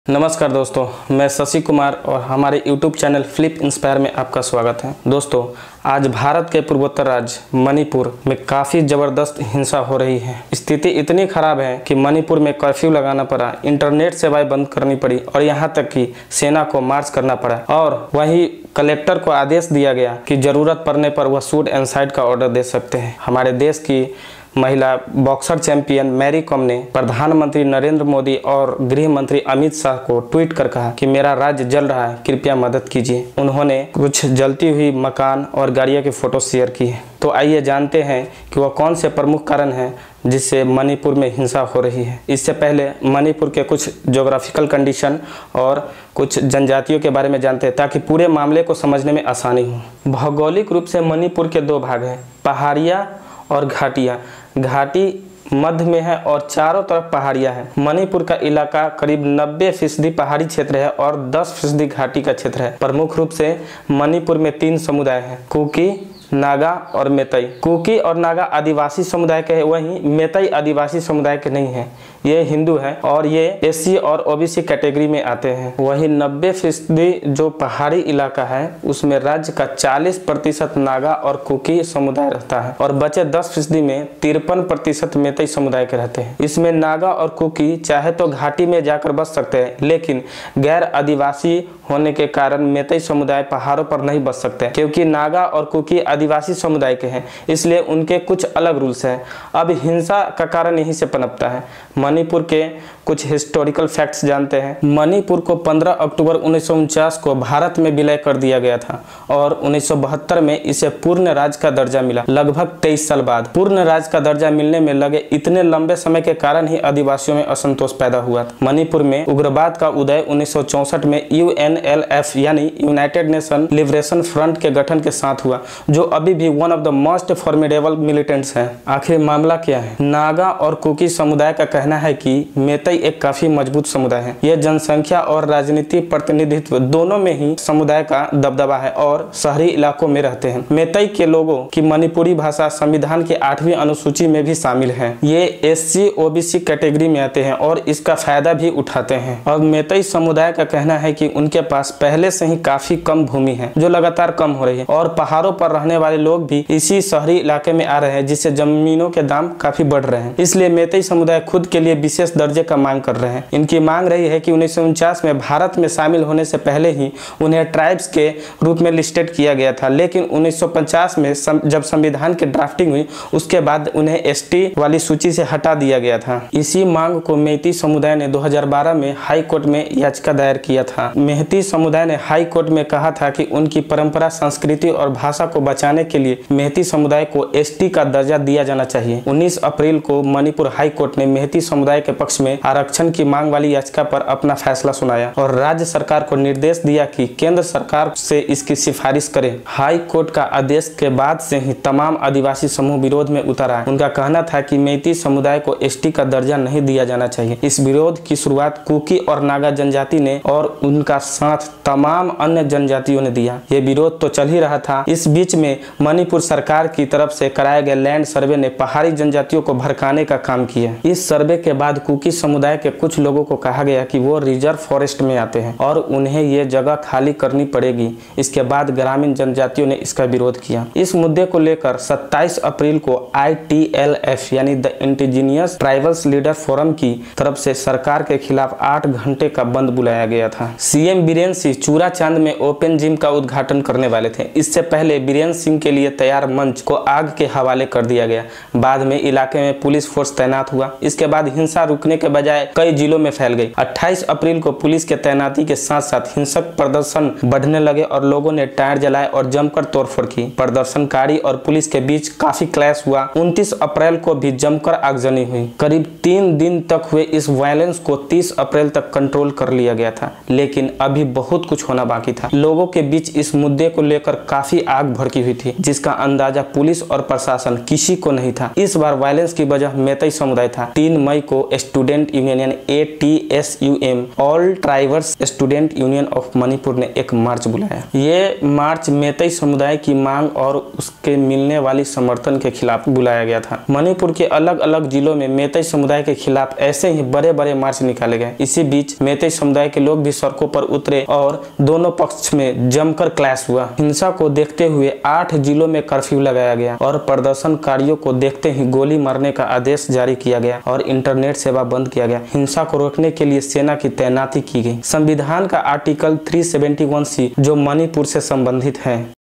नमस्कार दोस्तों, मैं शशि कुमार और हमारे YouTube चैनल फ्लिप इंस्पायर में आपका स्वागत है। दोस्तों, आज भारत के पूर्वोत्तर राज्य मणिपुर में काफ़ी ज़बरदस्त हिंसा हो रही है। स्थिति इतनी ख़राब है कि मणिपुर में कर्फ्यू लगाना पड़ा, इंटरनेट सेवाएं बंद करनी पड़ी और यहाँ तक कि सेना को मार्च करना पड़ा। और वहीं कलेक्टर को आदेश दिया गया कि ज़रूरत पड़ने पर वह शूट एंड साइट का ऑर्डर दे सकते हैं। हमारे देश की महिला बॉक्सर चैंपियन मैरी कॉम ने प्रधानमंत्री नरेंद्र मोदी और गृह मंत्री अमित शाह को ट्वीट कर कहा कि मेरा राज्य जल रहा है, कृपया मदद कीजिए। उन्होंने कुछ जलती हुई मकान और गाड़ियों की फोटो शेयर की है। तो आइए जानते हैं कि वह कौन से प्रमुख कारण हैं जिससे मणिपुर में हिंसा हो रही है। इससे पहले मणिपुर के कुछ ज्योग्राफिकल कंडीशन और कुछ जनजातियों के बारे में जानते हैं ताकि पूरे मामले को समझने में आसानी हो। भौगोलिक रूप से मणिपुर के दो भाग हैं, पहाड़ियाँ और घाटियाँ। घाटी मध्य में है और चारों तरफ पहाड़ियाँ हैं। मणिपुर का इलाका करीब 90% पहाड़ी क्षेत्र है और 10% घाटी का क्षेत्र है। प्रमुख रूप से मणिपुर में 3 समुदाय हैं, कुकी, नागा और मेतई। कुकी और नागा आदिवासी समुदाय के हैं, वहीं मेतई आदिवासी समुदाय के नहीं हैं। ये हिंदू हैं और ये एससी और ओबीसी कैटेगरी में आते हैं। वहीं 90% जो पहाड़ी इलाका है उसमें राज्य का 40% नागा और कुकी समुदाय रहता है और बचे 10% में 53% मेतई समुदाय के रहते हैं। इसमें नागा और कुकी चाहे तो घाटी में जाकर बस सकते हैं, लेकिन गैर आदिवासी होने के कारण मेतई समुदाय पहाड़ों पर नहीं बस सकते, क्योंकि नागा और कुकी आदिवासी समुदाय के हैं, इसलिए उनके कुछ अलग रूल्स हैं। अब हिंसा का कारण यहीं से पनपता है। मणिपुर के कुछ हिस्टोरिकल फैक्ट्स जानते हैं। मणिपुर को 15 अक्टूबर 1949 को भारत में विलय कर दिया गया था और 1972 में इसे पूर्ण राज्य का दर्जा मिला। लगभग 23 साल बाद पूर्ण राज्य का दर्जा मिलने में लगे इतने लंबे समय के कारण ही आदिवासियों में असंतोष पैदा हुआ। मणिपुर में उग्रवाद का उदय 1964 में UNLF यानी यूनाइटेड नेशन लिबरेशन फ्रंट के गठन के साथ हुआ, जो अभी भी one of the most formidable militants है। आखिर मामला क्या है? नागा और कुकी समुदाय का कहना है कि मेतई एक काफी मजबूत समुदाय है। यह जनसंख्या और राजनीतिक प्रतिनिधित्व दोनों में ही समुदाय का दबदबा है और शहरी इलाकों में रहते हैं। मेतई के लोगों की मणिपुरी भाषा संविधान की 8वीं अनुसूची में भी शामिल है। ये SC OBC कैटेगरी में आते हैं और इसका फायदा भी उठाते हैं। और मेतई समुदाय का कहना है कि उनके पास पहले से ही काफी कम भूमि है जो लगातार कम हो रही है और पहाड़ों पर रहने वाले लोग भी इसी शहरी इलाके में आ रहे हैं, जिससे जमीनों के दाम काफी बढ़ रहे हैं। इसलिए मेतई समुदाय खुद के लिए विशेष दर्जे का मांग कर रहे हैं। इनकी मांग रही है कि 1949 में भारत में शामिल होने से पहले ही उन्हें ट्राइब्स के रूप में लिस्टेड किया गया था, लेकिन 1950 में जब संविधान की ड्राफ्टिंग हुई उसके बाद उन्हें ST वाली सूची से हटा दिया गया था। इसी मांग को मेहती समुदाय ने 2012 में हाई कोर्ट में याचिका दायर किया था। मेहती समुदाय ने हाई कोर्ट में कहा था कि उनकी परंपरा, संस्कृति और भाषा को बचाने के लिए मेहती समुदाय को ST का दर्जा दिया जाना चाहिए। 19 अप्रैल को मणिपुर हाई कोर्ट ने मेहती समुदाय के पक्ष में आरक्षण की मांग वाली याचिका पर अपना फैसला सुनाया और राज्य सरकार को निर्देश दिया कि केंद्र सरकार से इसकी सिफारिश करे। हाई कोर्ट का आदेश के बाद से ही तमाम आदिवासी समूह विरोध में उतर आए। उनका कहना था कि मेहती समुदाय को ST का दर्जा नहीं दिया जाना चाहिए। इस विरोध की शुरुआत कुकी और नागा जनजाति ने और उनका साथ तमाम अन्य जनजातियों ने दिया। ये विरोध तो चल ही रहा था। इस बीच में मणिपुर सरकार की तरफ से कराए गए लैंड सर्वे ने पहाड़ी जनजातियों को भड़काने का काम किया। इस सर्वे के बाद कुकी समुदाय के कुछ लोगों को कहा गया कि वो रिजर्व फॉरेस्ट में आते हैं और उन्हें ये जगह खाली करनी पड़ेगी। इसके बाद ग्रामीण जनजातियों ने इसका विरोध किया। इस मुद्दे को लेकर 27 अप्रैल को ITLF यानी the indigenous tribals leader forum की तरफ से सरकार के खिलाफ 8 घंटे का बंद बुलाया गया था। CM बीरेन सिंह चूरा चांद में ओपन जिम का उद्घाटन करने वाले थे। इससे पहले बीरेन सिंह के लिए तैयार मंच को आग के हवाले कर दिया गया। बाद में इलाके में पुलिस फोर्स तैनात हुआ। इसके बाद हिंसा रुकने के बजाय कई जिलों में फैल गई। 28 अप्रैल को पुलिस के तैनाती के साथ साथ हिंसक प्रदर्शन बढ़ने लगे और लोगों ने टायर जलाए और जमकर तोड़फोड़ की। प्रदर्शनकारी और पुलिस के बीच काफी क्लैश हुआ। 29 अप्रैल को भी जमकर आगजनी हुई। करीब 3 दिन तक हुए इस वायलेंस को 30 अप्रैल तक कंट्रोल कर लिया गया था, लेकिन अभी बहुत कुछ होना बाकी था। लोगों के बीच इस मुद्दे को लेकर काफी आग भड़की हुई थी, जिसका अंदाजा पुलिस और प्रशासन किसी को नहीं था। इस बार वायलेंस की वजह मेतई समुदाय था। 3 मई को स्टूडेंट यूनियन यानी ATSUM all tribals student union of Manipur ने एक मार्च बुलाया। ये मार्च मेतई समुदाय की मांग और उसके मिलने वाली समर्थन के खिलाफ बुलाया गया था। मणिपुर के अलग अलग जिलों में मेतई समुदाय के खिलाफ ऐसे ही बड़े बड़े मार्च निकाले गए। इसी बीच मेतई समुदाय के लोग भी सड़कों पर उतरे और दोनों पक्ष में जमकर क्लैश हुआ। हिंसा को देखते हुए 8 जिलों में कर्फ्यू लगाया गया और प्रदर्शनकारियों को देखते ही गोली मारने का आदेश जारी किया गया और इंटरनेट सेवा बंद किया गया। हिंसा को रोकने के लिए सेना की तैनाती की गई। संविधान का आर्टिकल 371C जो मणिपुर से संबंधित है